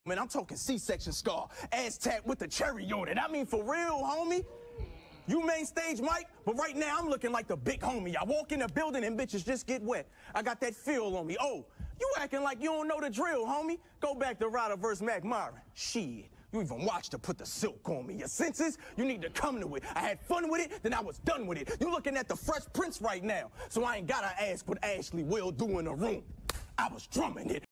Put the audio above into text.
Man, I'm talking C-section scar, ass tat with the cherry on it. I mean, for real, homie. You main stage, Mike, but right now I'm looking like the big homie. I walk in the building and bitches just get wet. I got that feel on me. Oh, you acting like you don't know the drill, homie. Go back to Ryder vs. Mac Myron. Shit, you even watched her put the silk on me. Your senses, you need to come to it. I had fun with it, then I was done with it. You looking at the Fresh Prince right now, so I ain't gotta ask what Ashley will do in the room. I was drumming it.